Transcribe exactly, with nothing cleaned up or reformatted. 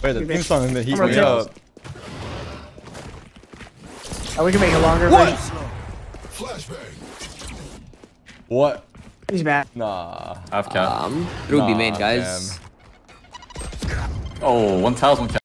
Wait, the theme song in the heat I'm me gonna up. Oh, we can make it longer. What? Flashbang. What? He's bad. Nah. Half cap. Um, Ruby Nah, main, guys. man. Oh, one thousand cap.